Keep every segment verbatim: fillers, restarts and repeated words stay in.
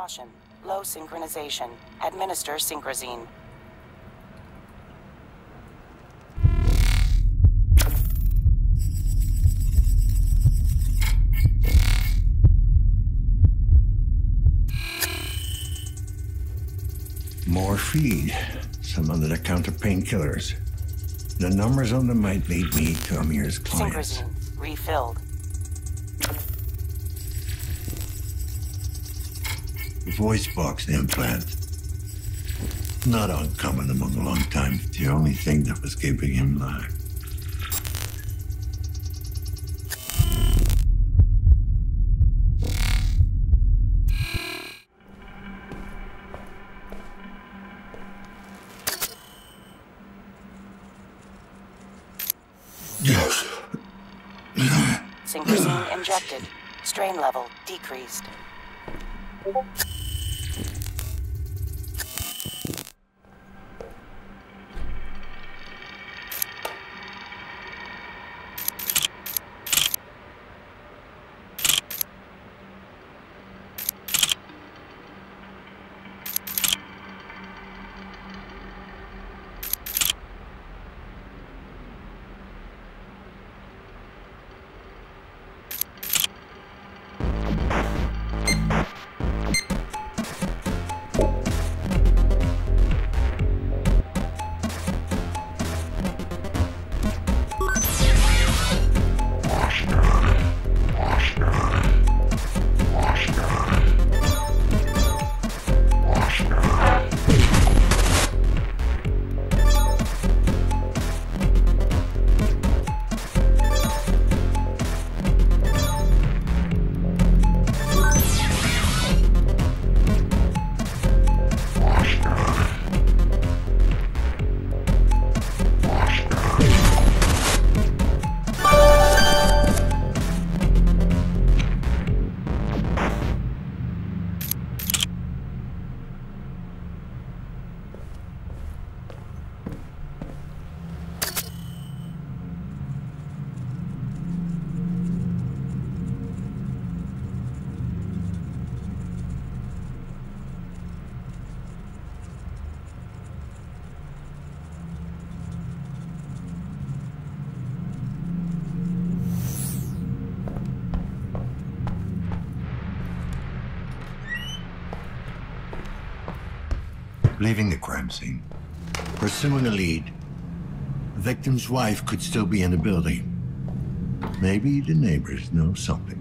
Caution. Low synchronization. Administer Synchrozine. More feed. Some under-the-counter painkillers. The numbers on them might lead me to Amir's clients. Synchrozine. Refilled. Voice box implant. Not uncommon among a long time. The only thing that was keeping him alive. Yes. Synchrozine injected. Strain level decreased. Leaving the crime scene. Pursuing a lead. The victim's wife could still be in the building. Maybe the neighbors know something.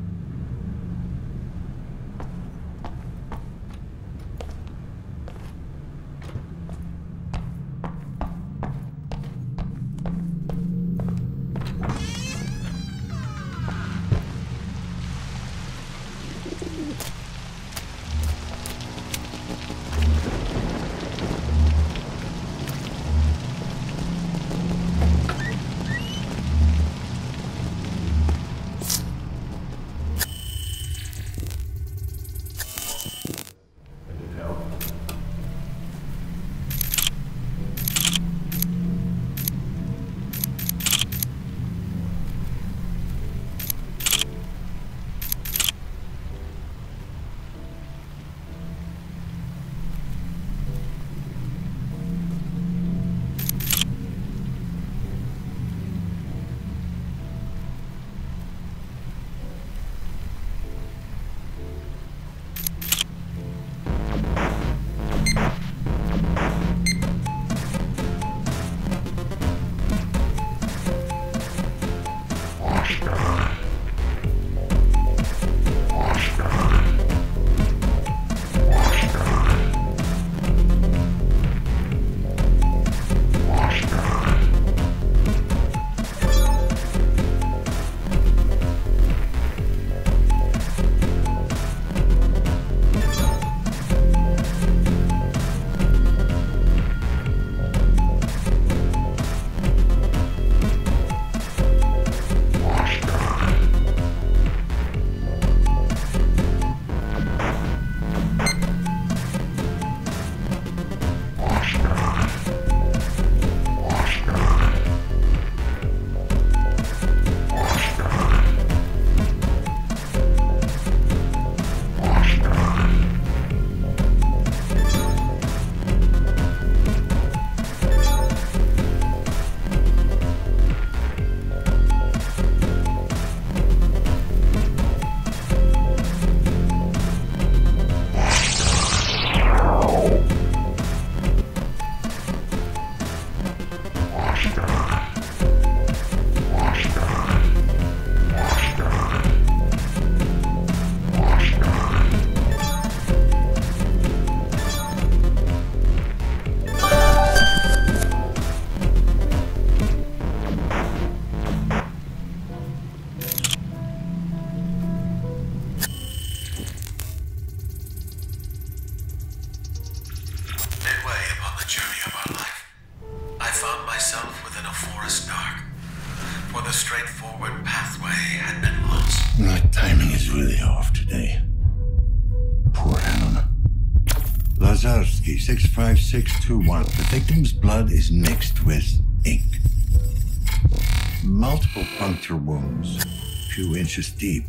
Forest Dark, for the straightforward pathway had been lost. My timing is really off today. Poor Hannah. Lazarski, six five six two one. The victim's blood is mixed with ink. Multiple puncture wounds, a few inches deep.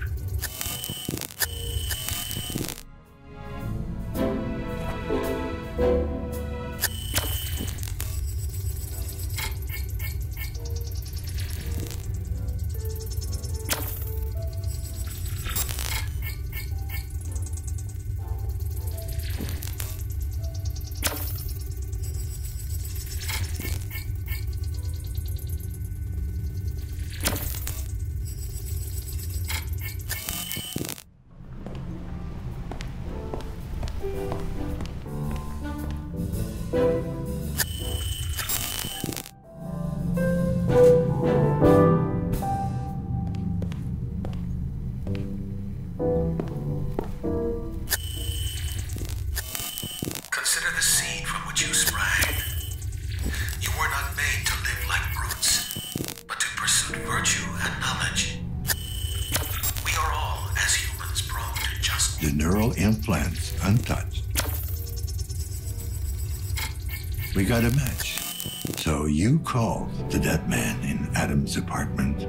Consider the seed from which you sprang. You were not made to live like brutes, but to pursue virtue and knowledge. We are all, as humans, prone to just... The neural implants untouched. We got a match. So you called the dead man in Adam's apartment.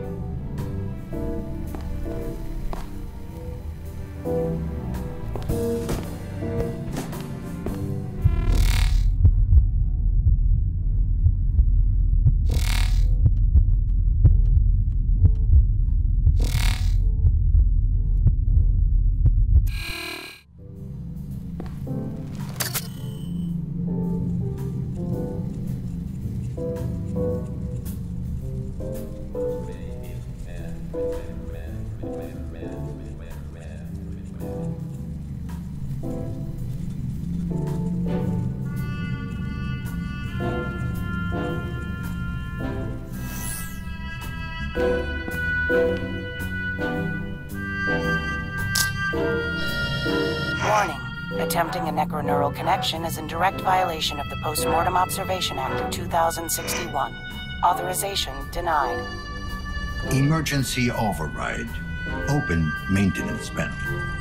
Warning. Attempting a necroneural connection is in direct violation of the Postmortem Observation Act of two thousand sixty-one. Authorization denied. Emergency override. Open maintenance panel.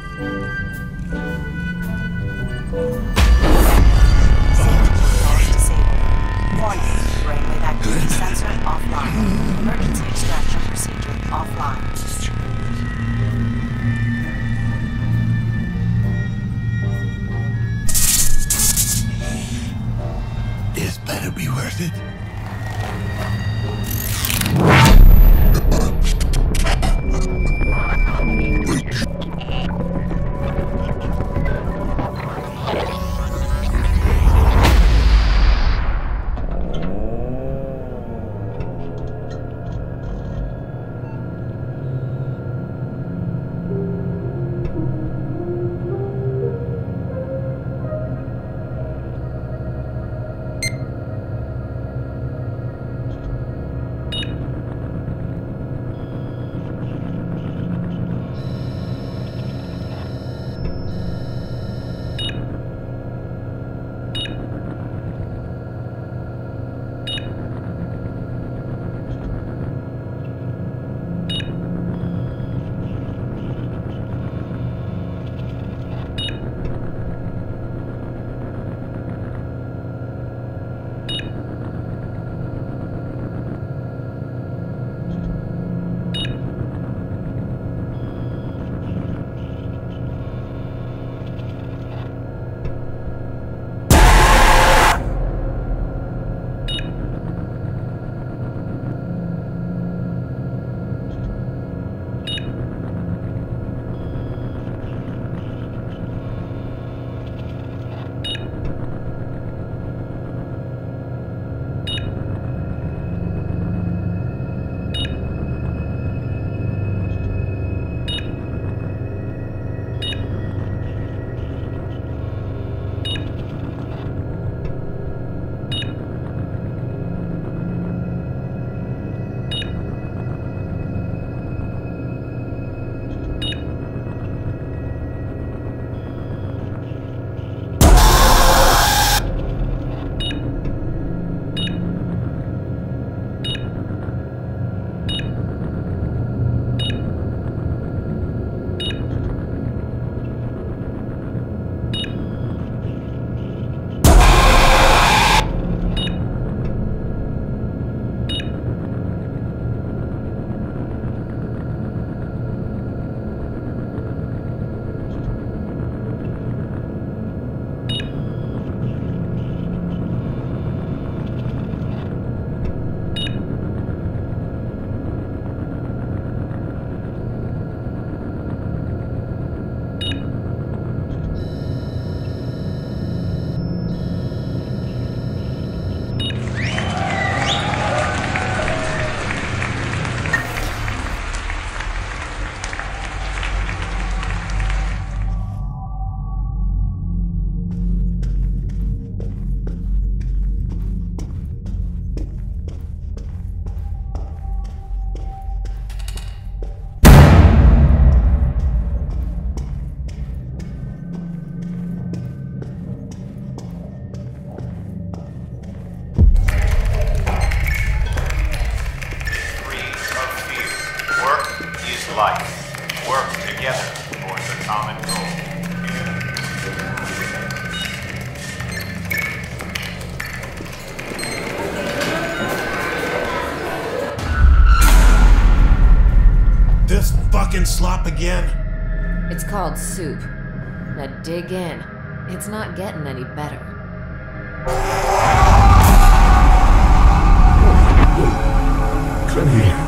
Safety disabled. Warning. Brainwave activity sensor offline. Emergency extraction procedure offline. This better be worth it. life work together towards a common goal. This fucking slop again? It's called soup. Now dig in. It's not getting any better. Clem.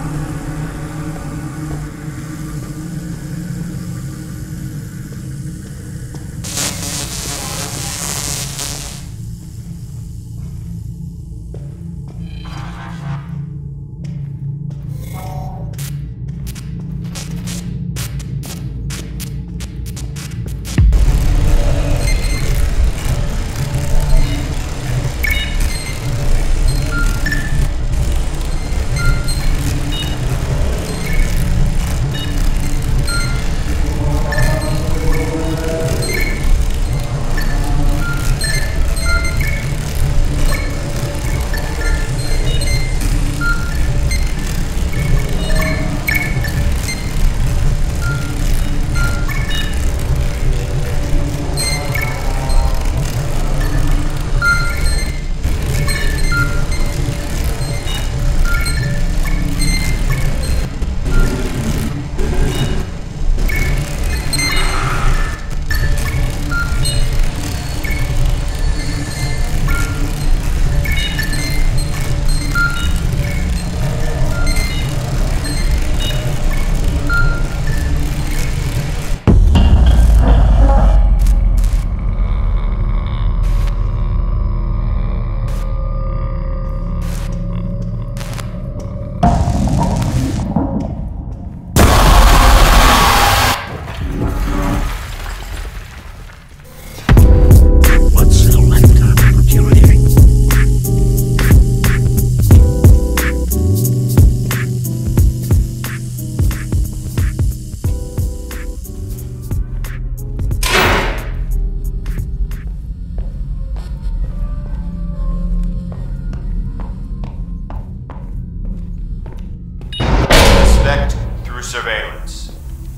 Surveillance.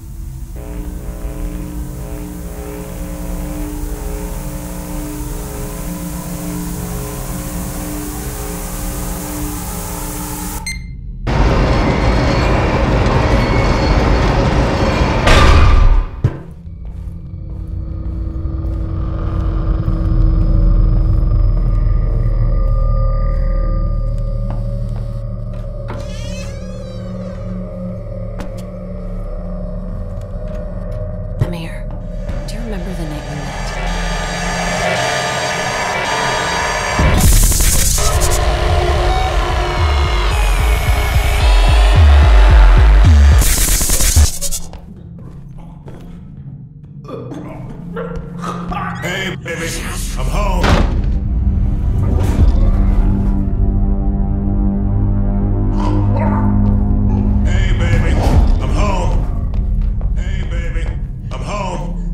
Hey, baby, I'm home. Hey, baby, I'm home. Hey, baby, I'm home.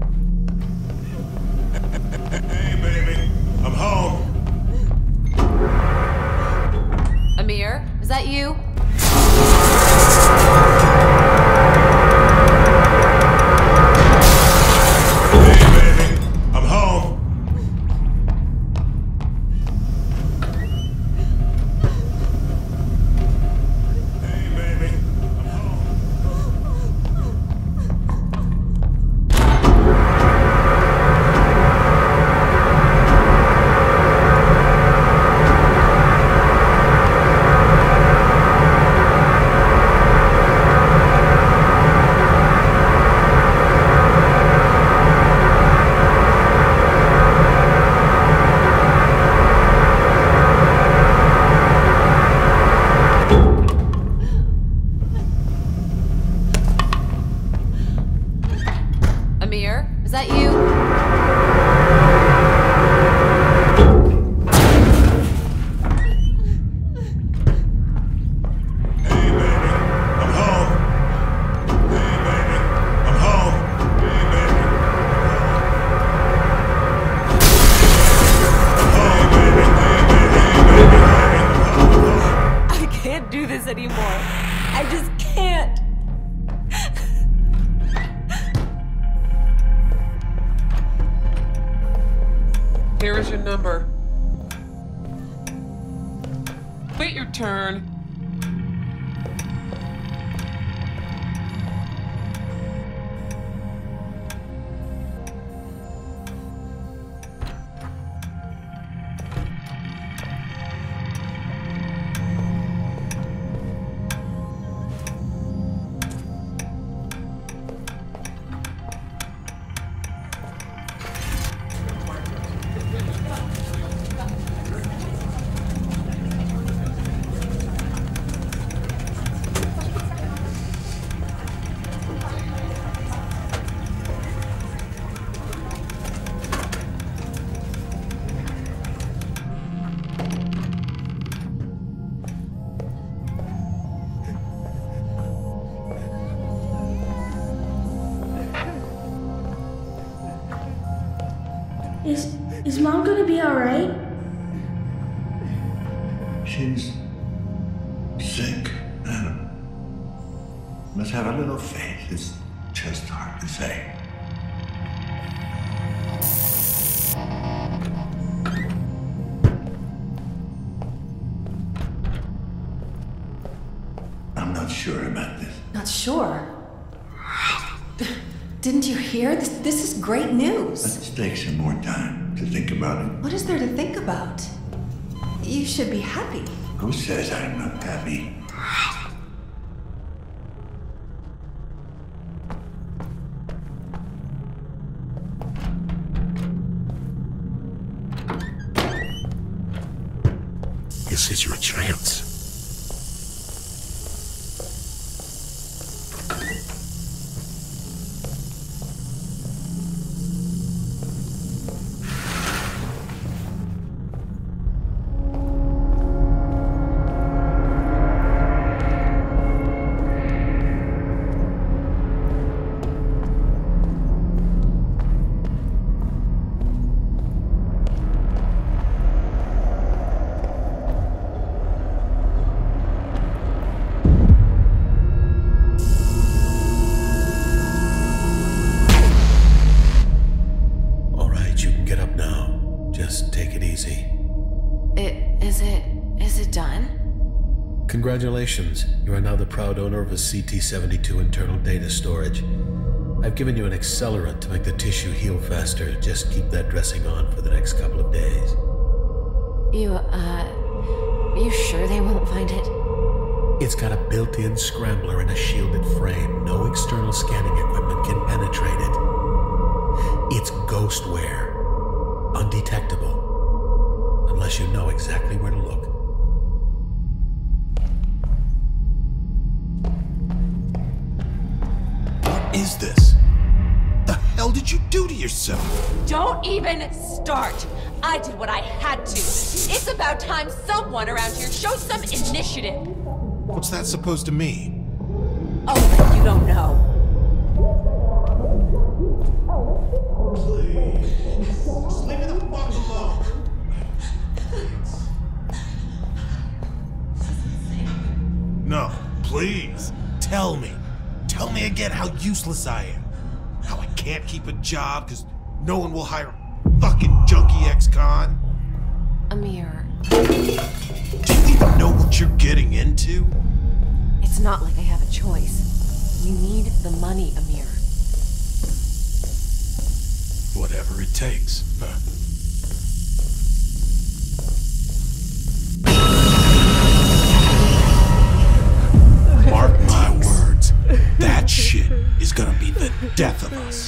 Hey, baby, I'm home. Amir, is that you? Amir, is that you? Hey, baby, I'm home. Hey, baby, I'm home. Hey, baby, I'm home. Hey, baby, hey, baby, hey, baby, I can't do this anymore. I just can't. Here is your number. Wait your turn. Is is Mom gonna be alright? She's sick, Adam. Must have a little faith. It's just hard to say. I'm not sure about this. Not sure? Didn't you hear? This, this is great news. Let's take some more time to think about it. What is there to think about? You should be happy. Who says I'm not happy? This is your chance. Congratulations, you are now the proud owner of a C T seventy-two internal data storage. I've given you an accelerant to make the tissue heal faster. Just keep that dressing on for the next couple of days. You, uh... you sure they won't find it? It's got a built-in scrambler and a shielded frame. No external scanning equipment can penetrate it. It's ghostware. Undetectable. Unless you know exactly where to look. What is this? The hell did you do to yourself? Don't even start. I did what I had to. It's about time someone around here showed some initiative. What's that supposed to mean? Oh, but you don't know. Please. Just leave me the fuck alone. No, please. Tell me. Tell me again how useless I am. How I can't keep a job because no one will hire a fucking junkie ex-con. Amir. Do you even know what you're getting into? It's not like I have a choice. You need the money, Amir. Whatever it takes. Huh? Mark my words. That shit is gonna be the death of us.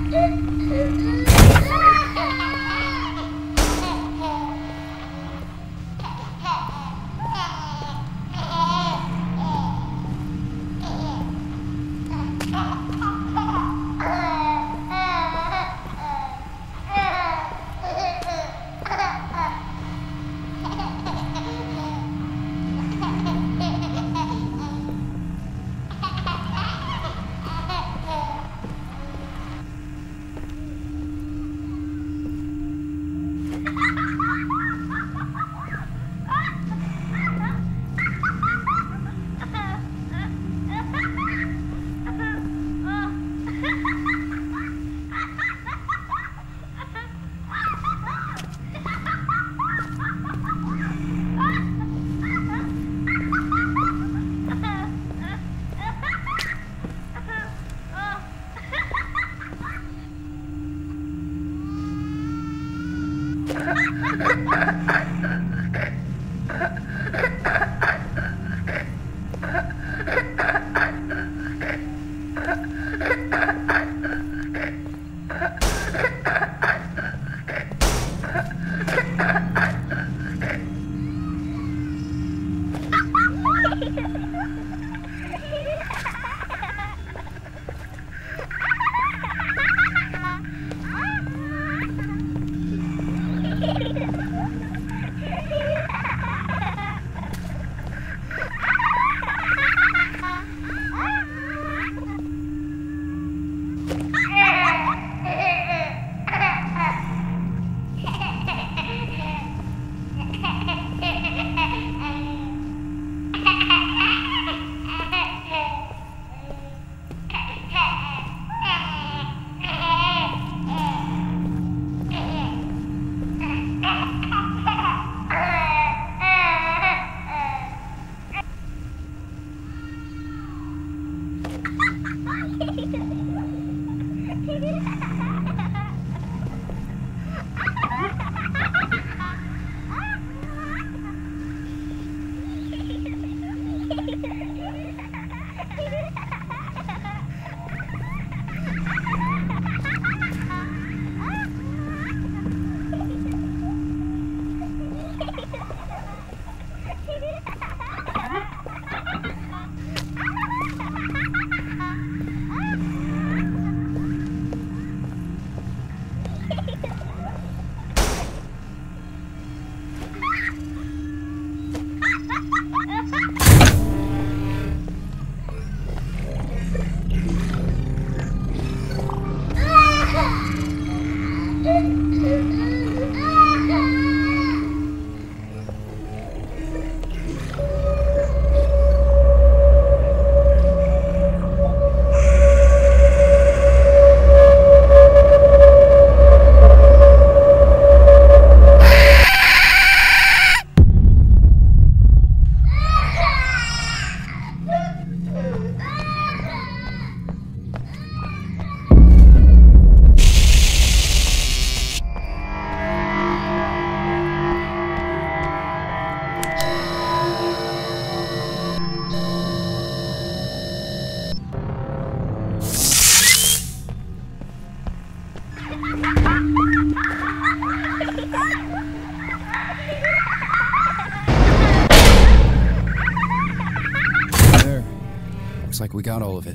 Like we got all of it.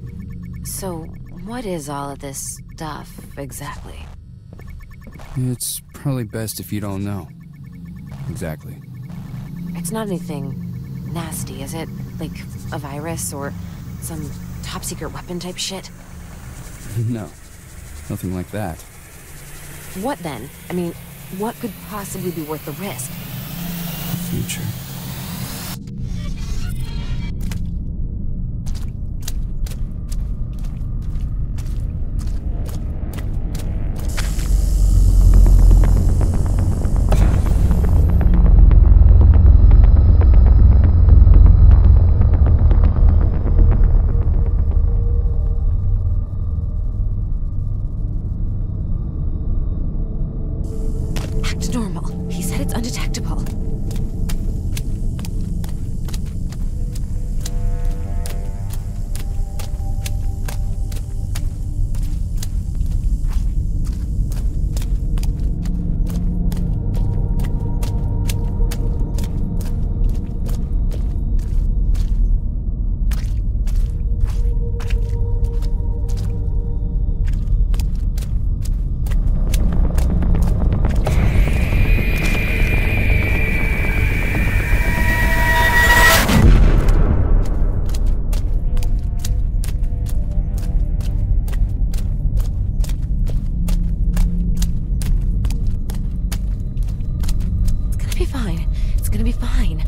So, what is all of this stuff, exactly? It's probably best if you don't know. Exactly. It's not anything nasty, is it? Like a virus or some top-secret weapon type shit? No. Nothing like that. What then? I mean, what could possibly be worth the risk? The future. be fine.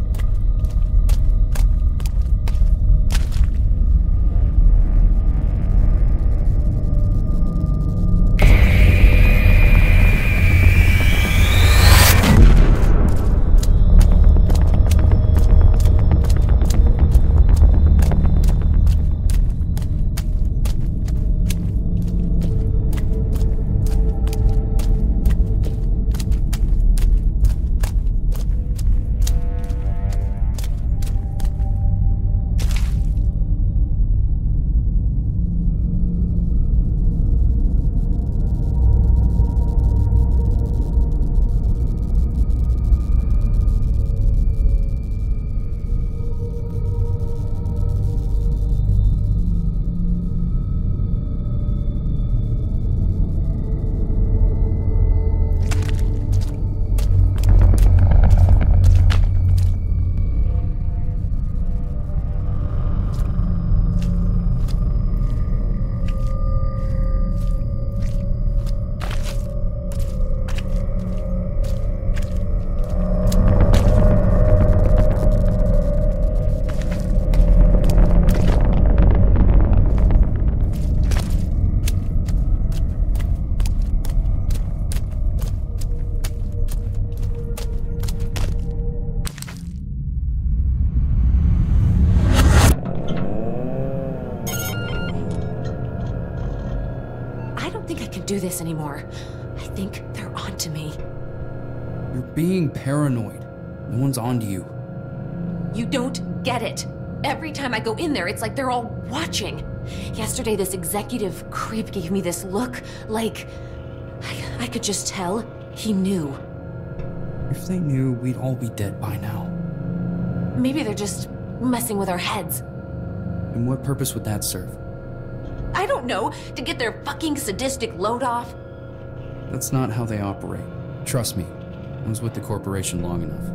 Do this anymore. I think they're onto me. You're being paranoid. No one's onto you. You don't get it. Every time I go in there, it's like they're all watching. Yesterday, this executive creep gave me this look, like I, I could just tell he knew. If they knew, we'd all be dead by now. Maybe they're just messing with our heads. And what purpose would that serve? I don't know, to get their fucking sadistic load off? That's not how they operate. Trust me, I was with the corporation long enough.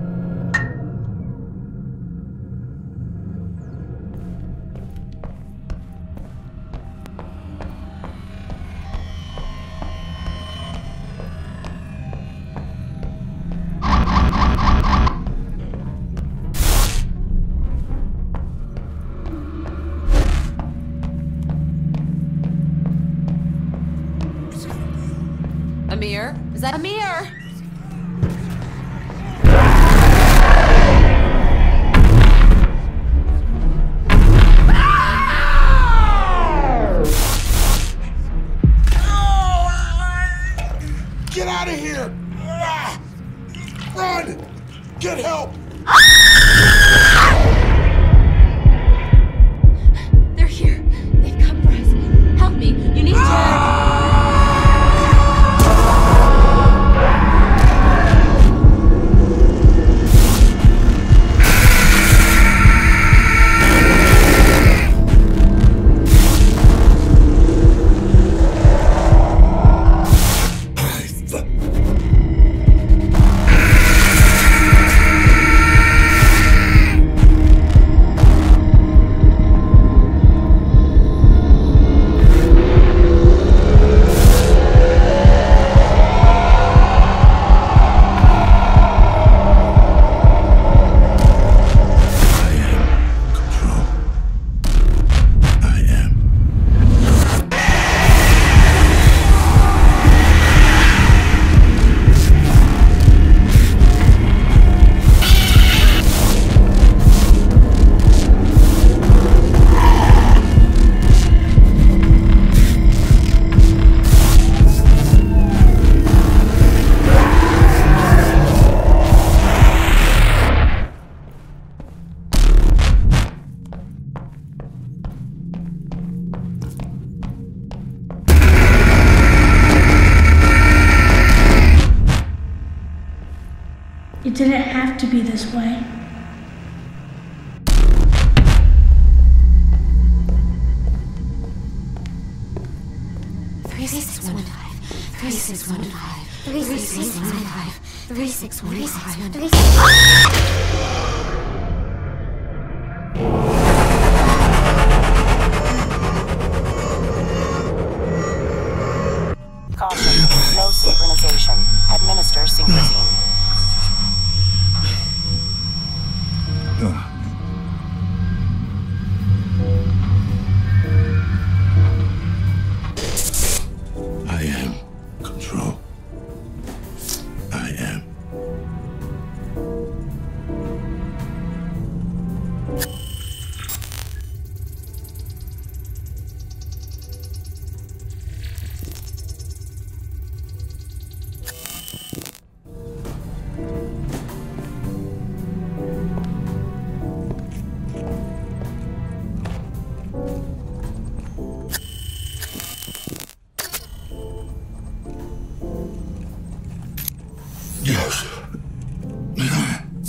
Amir? Is that Amir? Get out of here! Run! Get help! They're here. They've come for us. Help me. You need to... It didn't have to be this way. Three six one five. Three six one five. Three six one five. Three six one five. Three six. Caution, no synchronization. Administer synchrosine.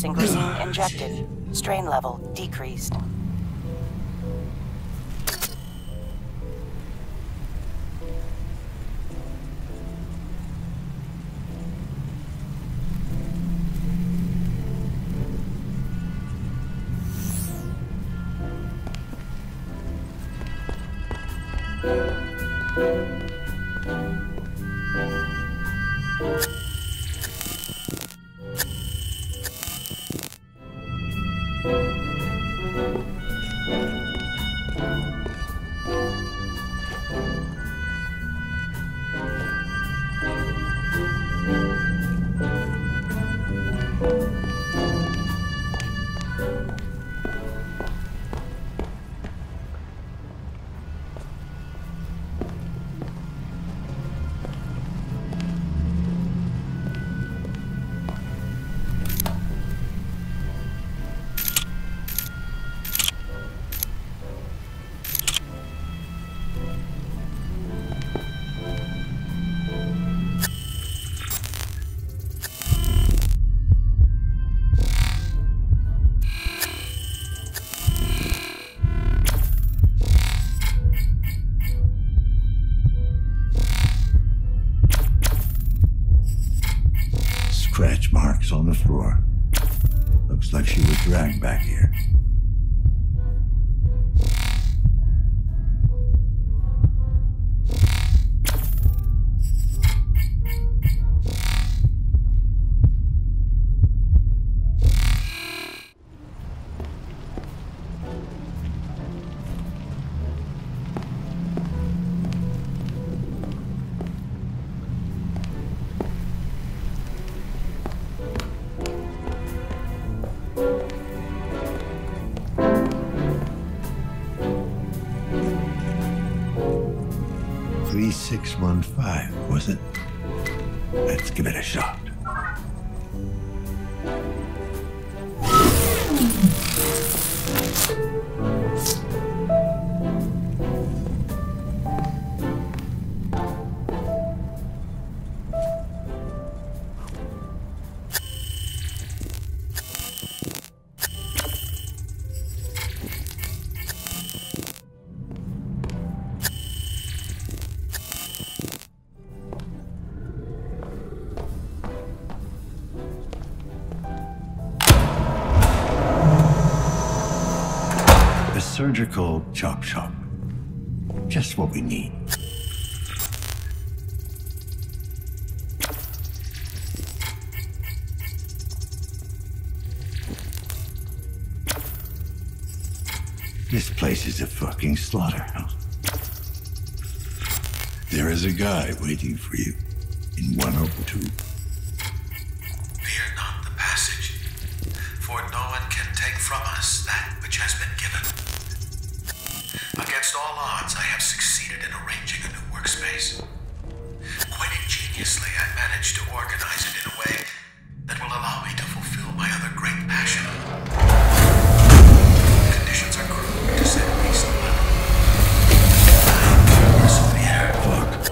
Synchrosine injected. Strain level decreased. Scratch marks on the floor. Looks like she was dragged back here. three six one five, was it? Let's give it a shot. Surgical chop shop. Just what we need. This place is a fucking slaughterhouse. There is a guy waiting for you in one oh two. Fear not the passage, for no one can take from us that which has been given. Against all odds, I have succeeded in arranging a new workspace. Quite ingeniously, I managed to organize it in a way that will allow me to fulfill my other great passion. The conditions are crude, to say the least. Persevere. Fuck.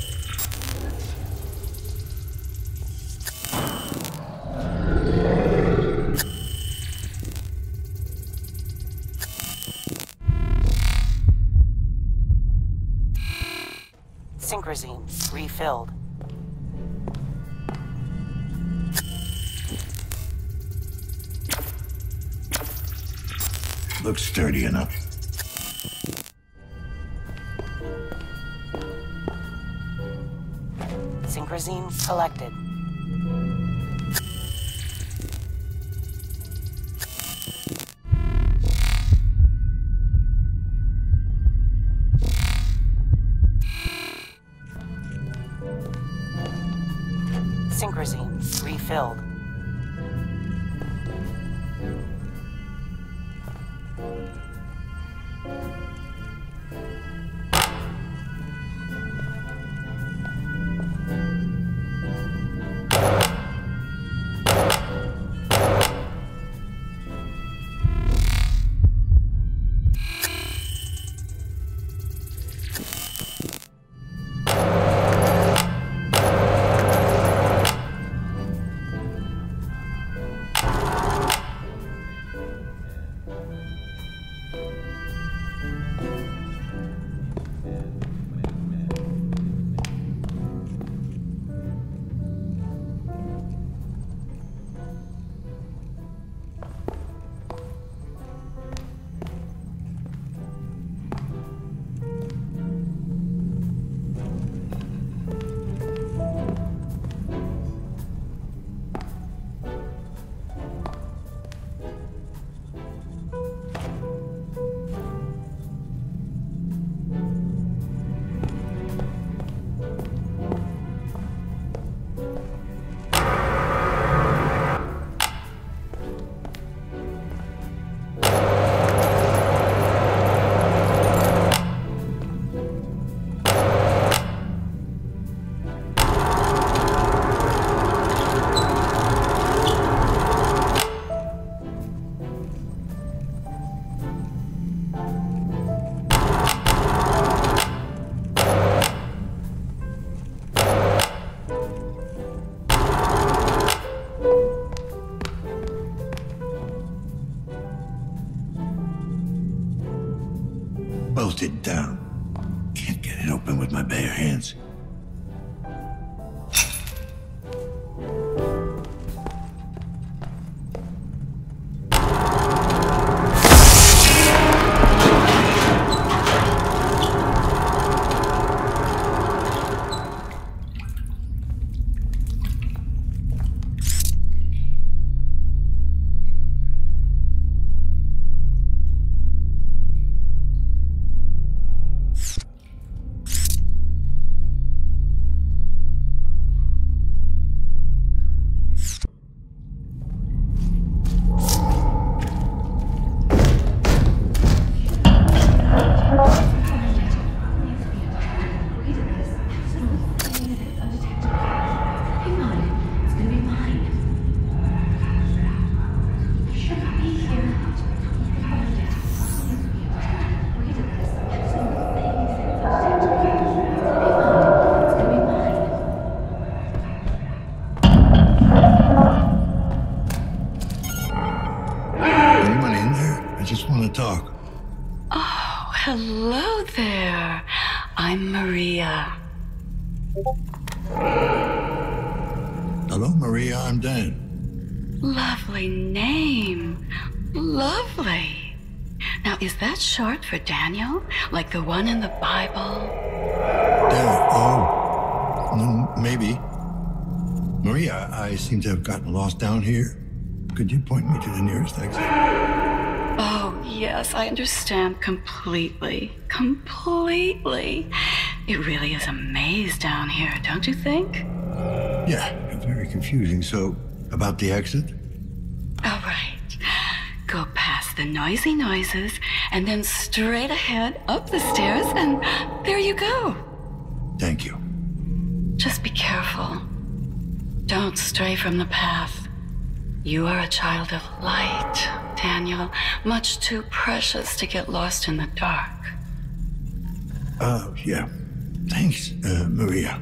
Synchrosine refilled. Looks sturdy enough. Synchrosine collected. Synchrosine refilled. rusted down. Can't get it open with my bare hands. Talk. Oh, hello there. I'm Maria. Hello, Maria. I'm Dan. Lovely name. Lovely. Now, is that short for Daniel? Like the one in the Bible? Dan. Oh, mm, maybe. Maria, I seem to have gotten lost down here. Could you point me to the nearest exit? Oh, yes, I understand completely. Completely. It really is a maze down here, don't you think? Yeah, very confusing. So, about the exit? All right. Go past the noisy noises, and then straight ahead, up the stairs, and there you go. Thank you. Just be careful. Don't stray from the path. You are a child of light, Daniel. Much too precious to get lost in the dark. Uh, yeah. Thanks, uh, Maria.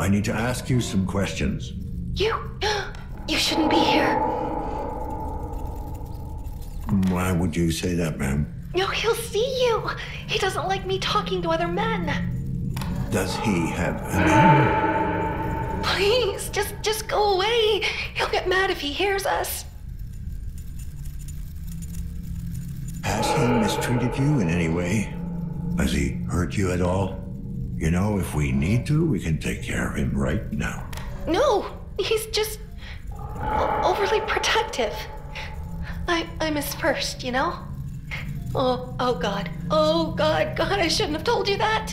I need to ask you some questions. You... you shouldn't be here. Why would you say that, ma'am? No, he'll see you. He doesn't like me talking to other men. Does he have a name? Please, just, just go away. He'll get mad if he hears us. Has he mistreated you in any way? Has he hurt you at all? You know, if we need to, we can take care of him right now. No, he's just overly protective. I, I'm his first, you know? Oh, oh God. Oh God, God, I shouldn't have told you that.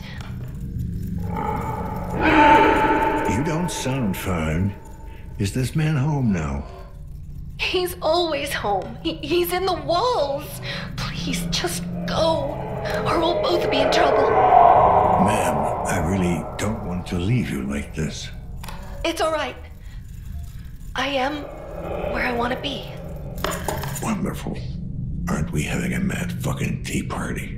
You don't sound fine. Is this man home now? He's always home. He, he's in the walls. Please, just go, or we'll both be in trouble. Ma'am, I really don't want to leave you like this. It's all right. I am where I want to be. Wonderful. Aren't we having a mad fucking tea party?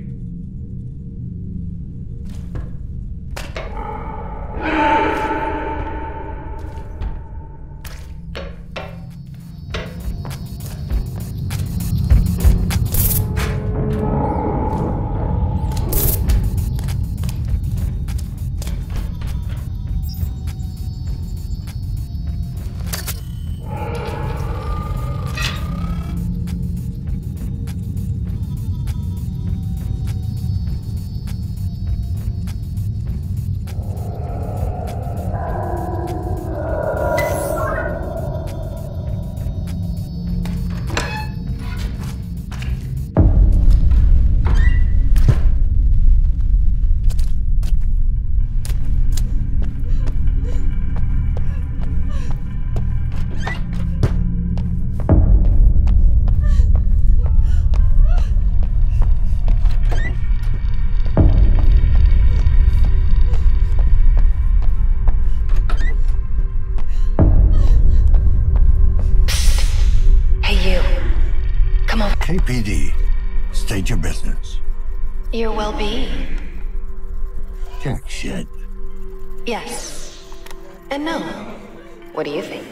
K P D, state your business. Your well-being. Jack shit. Yes. And no. What do you think?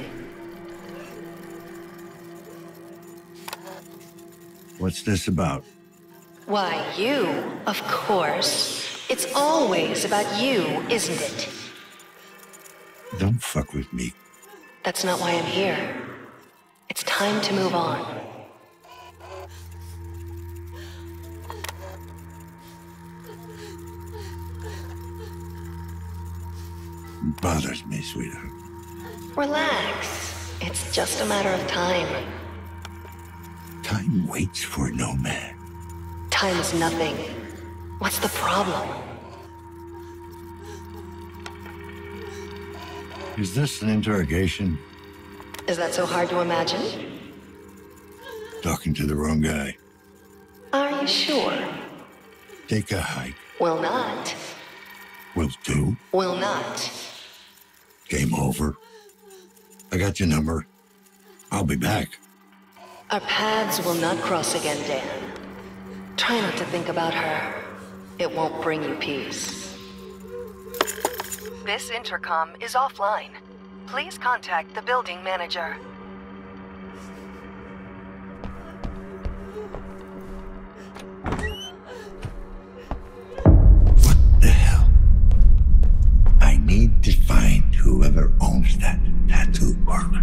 What's this about? Why, you, of course. It's always about you, isn't it? Don't fuck with me. That's not why I'm here. It's time to move on. Bothers me, sweetheart. Relax. It's just a matter of time. Time waits for no man. Time is nothing. What's the problem? Is this an interrogation? Is that so hard to imagine? Talking to the wrong guy. Are you sure? Take a hike. Will not. Will do. Will not. Game over. I got your number. I'll be back. Our paths will not cross again, Dan. Try not to think about her. It won't bring you peace. This intercom is offline. Please contact the building manager. What the hell? I need to find whoever owns that tattoo parlor.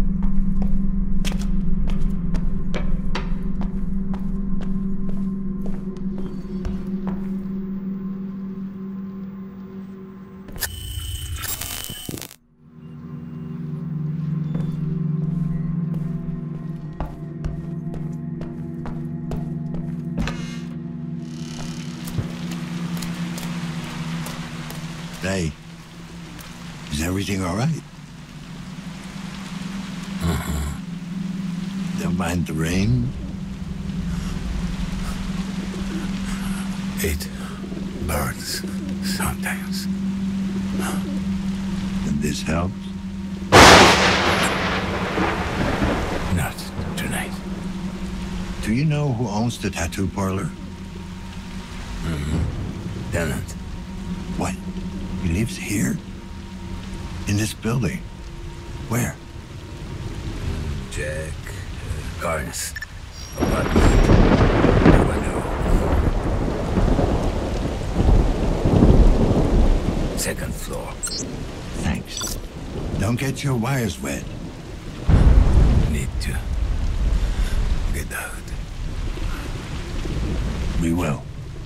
Hey, is everything all right? Uh-huh. Don't mind the rain? It burns sometimes. And this helps? Not tonight. Do you know who owns the tattoo parlor? Mm-hmm. Tenant. What? He lives here? In this building. Where? Jack, uh, Garnis. Apartment. Who I know. Second floor. Thanks. Don't get your wires wet. Need to get out. We will.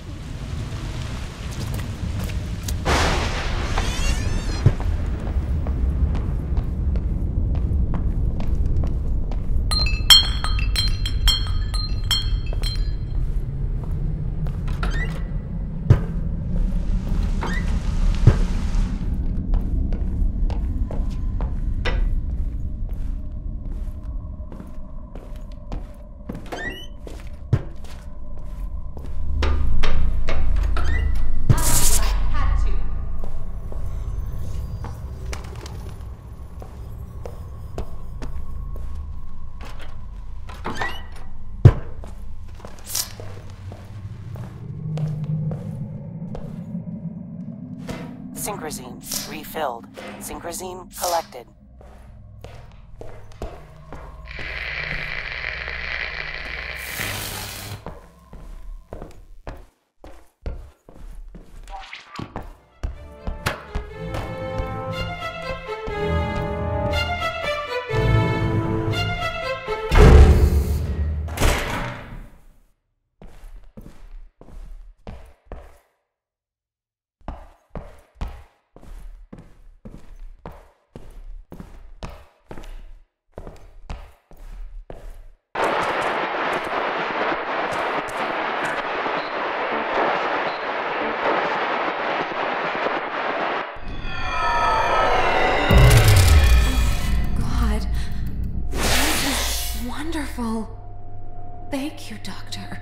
Synchrosine refilled. Synchrosine collected. Thank you, Doctor.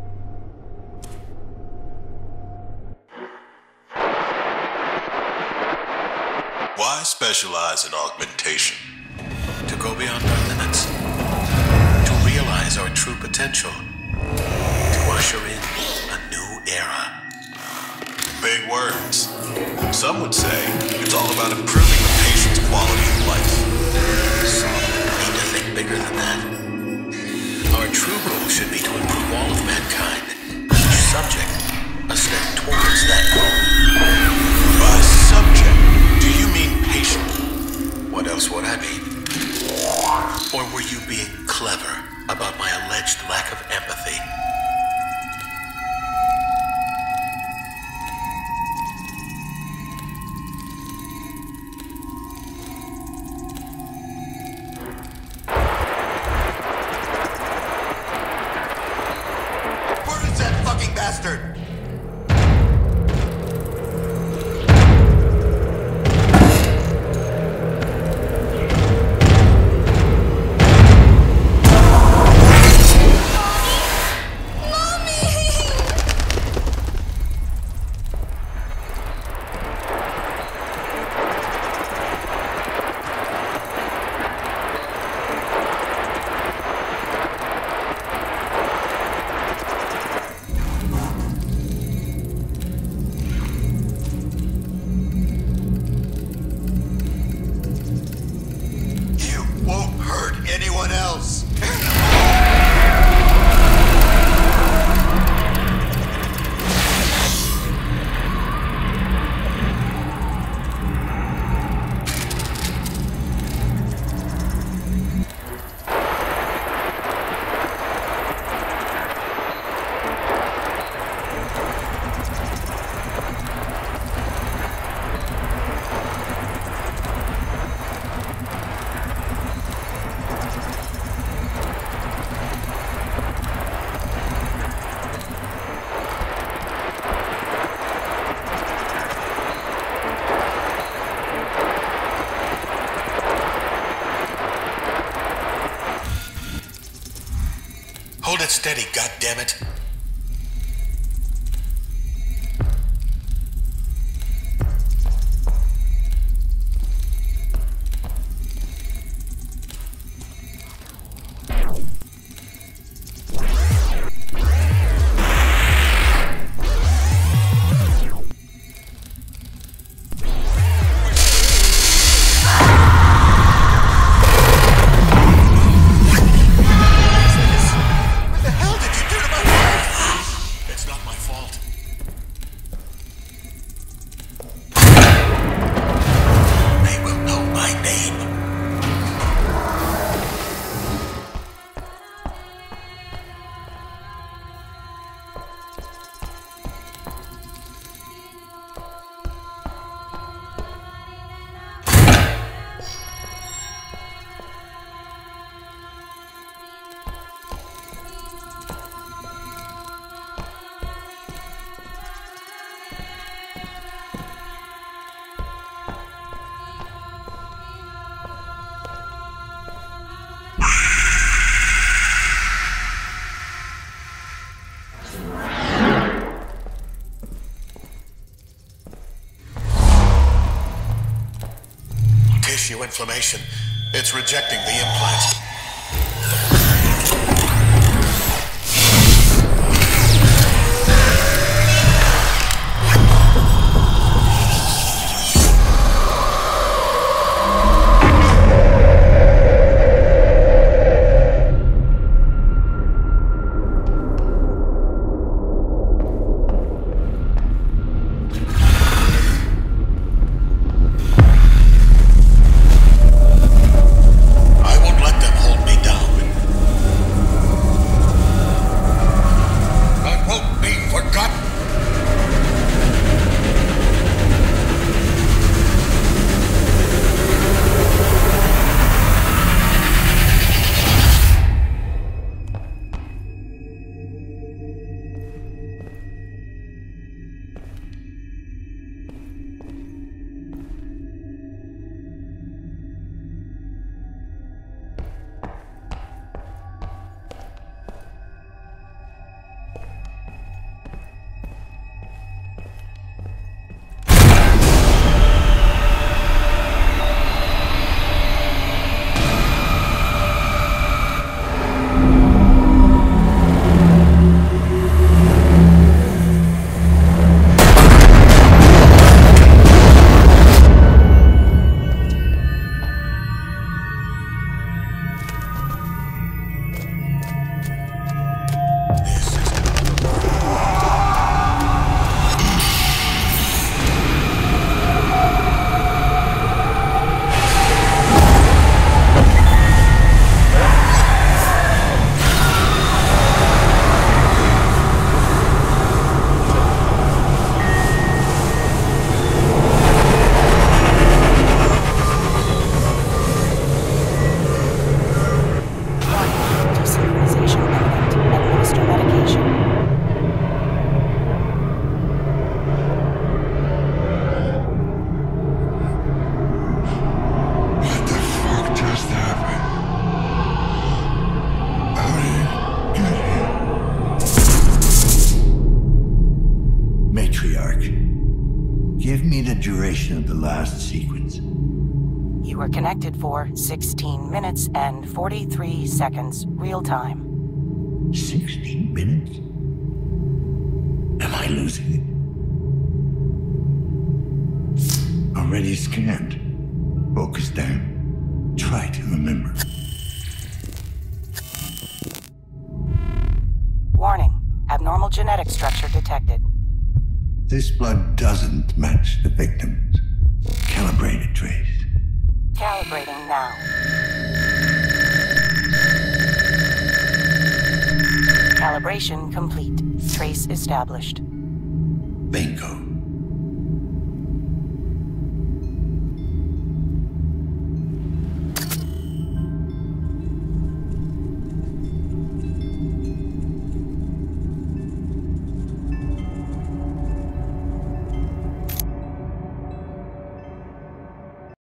Why specialize in augmentation? To go beyond our limits. To realize our true potential. To usher in a new era. Big words. Some would say it's all about improving the patient's quality of life. Some need to think bigger than that. Our true goal should be to improve all of mankind. Each subject, a step towards that goal. By subject, do you mean patient? What else would I mean? Or were you being clever about my alleged lack of empathy? Bastard! Hold it steady, goddammit. inflammation. It's rejecting the implant. Duration of the last sequence. You were connected for sixteen minutes and forty-three seconds, real time. sixteen minutes? Am I losing it? Already scanned. Focus down. Try to remember. Warning. Abnormal genetic structure detected. This blood doesn't match the victim's. Calibrate it, Trace. Calibrating now. Calibration complete. Trace established. Bingo.